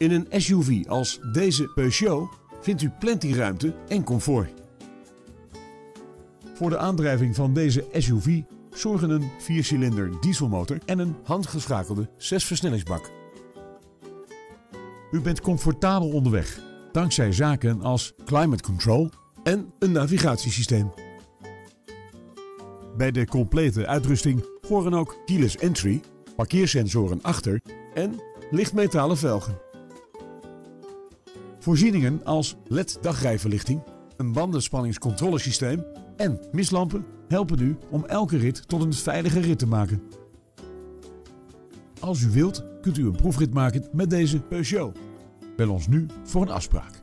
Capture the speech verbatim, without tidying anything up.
In een S U V als deze Peugeot vindt u plenty ruimte en comfort. Voor de aandrijving van deze S U V zorgen een viercilinder dieselmotor en een handgeschakelde zesversnellingsbak. U bent comfortabel onderweg, dankzij zaken als climate control en een navigatiesysteem. Bij de complete uitrusting horen ook keyless entry, parkeersensoren achter en lichtmetalen velgen. Voorzieningen als L E D dagrijverlichting, een bandenspanningscontrolesysteem en mistlampen helpen u om elke rit tot een veilige rit te maken. Als u wilt, kunt u een proefrit maken met deze Peugeot. Bel ons nu voor een afspraak.